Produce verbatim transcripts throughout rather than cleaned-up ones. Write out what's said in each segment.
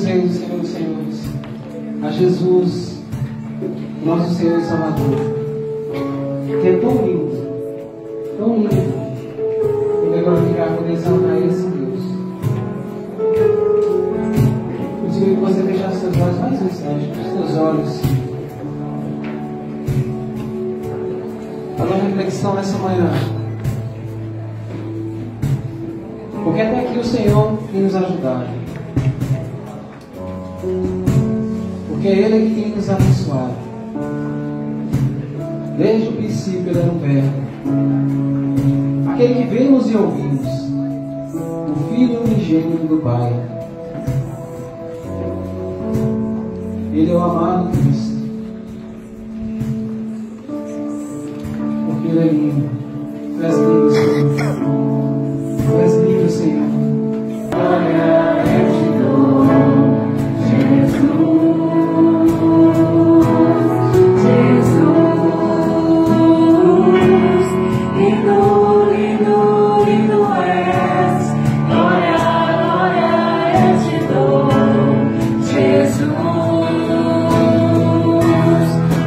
dos Reis, do Senhor dos Senhores, a Jesus, nosso Senhor e Salvador, que é tão lindo, tão lindo, poder glorificar, poder exaltar esse Deus. Eu digo que você fechar seus olhos mais um instante, os seus olhos. Fazer uma reflexão nessa manhã. Porque até aqui o Senhor tem nos ajudado. Porque é Ele que tem nos abençoado. Desde o princípio Ele era o Verbo, aquele que vemos e ouvimos, o Filho unigênito do Pai. Ele é o amado Cristo. Porque Ele é lindo. Tu és lindo, Senhor. Tu és lindo, Senhor. Glória eu te dou, Jesus. Lindo, lindo, lindo és. Glória, glória eu te dou, Jesus.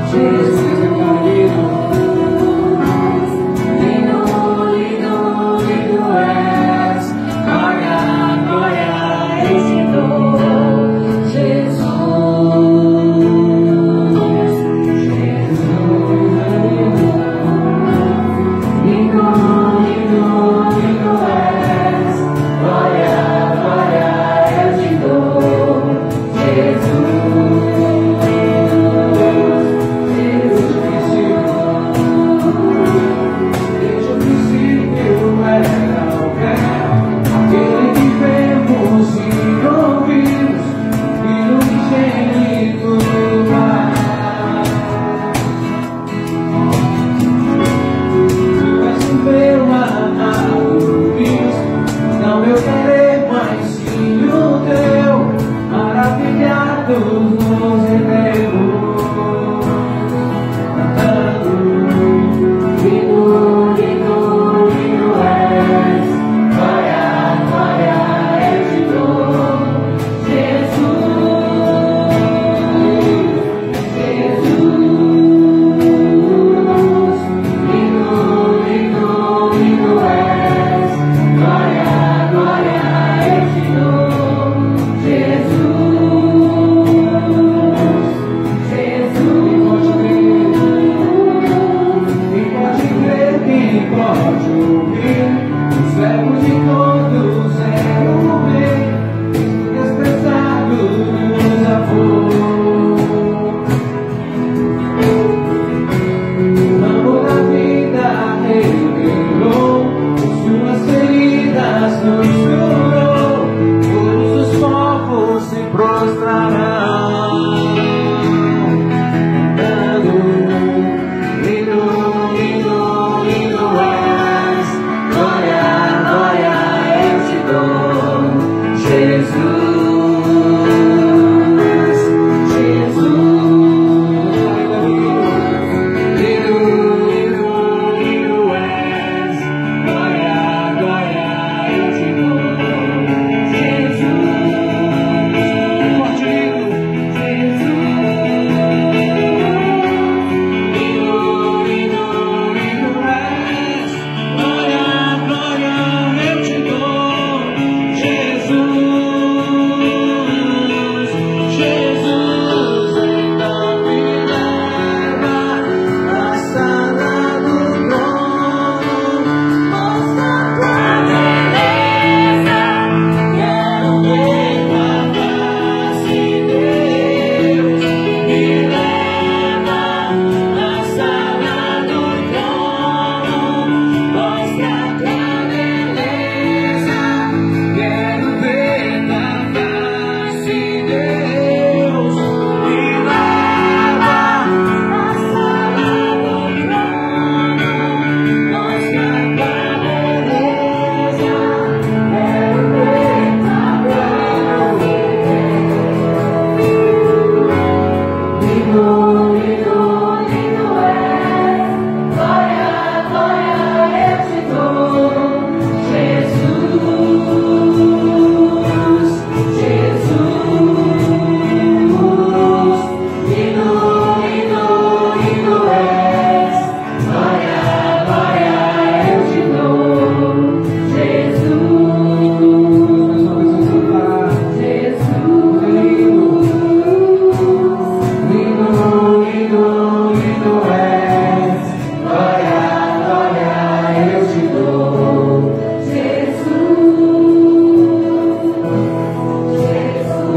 Jesus, lindo, lindo, lindo.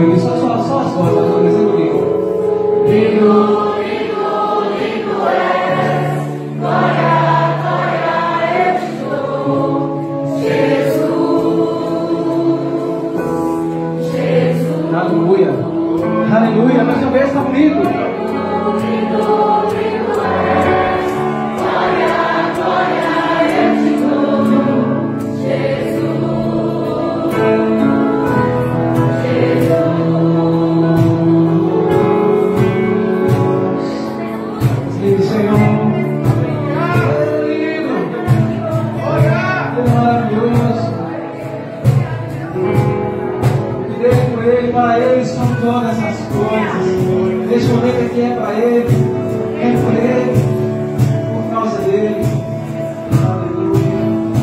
ouvir. Só, só, só as vozes, pastor, mas eu comigo. Lindo. Aleluia, aleluia, mais uma vez está comigo. Sim, Senhor. Maravilhoso. Para Ele são todas as coisas. Neste momento aqui é para Ele, é por Ele, por causa dEle. Aleluia.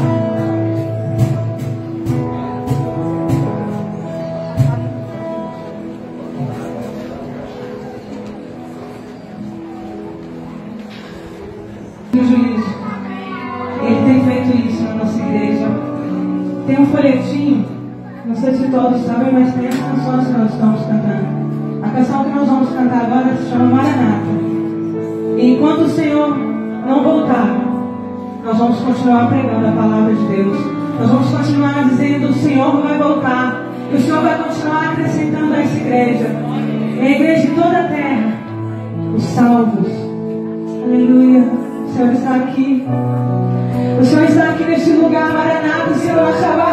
O juízo, Ele tem feito isso na nossa igreja. Tem um folhetinho. Não sei se todos sabem, mas tem as canções que nós estamos cantando. A canção que nós vamos cantar agora se chama Maranata. E enquanto o Senhor não voltar, nós vamos continuar pregando a palavra de Deus. Nós vamos continuar dizendo: o Senhor vai voltar. E o Senhor vai continuar acrescentando a essa igreja. É a igreja de toda a terra. Os salvos. Aleluia. O Senhor está aqui. O Senhor está aqui neste lugar. Maranata, o Senhor achava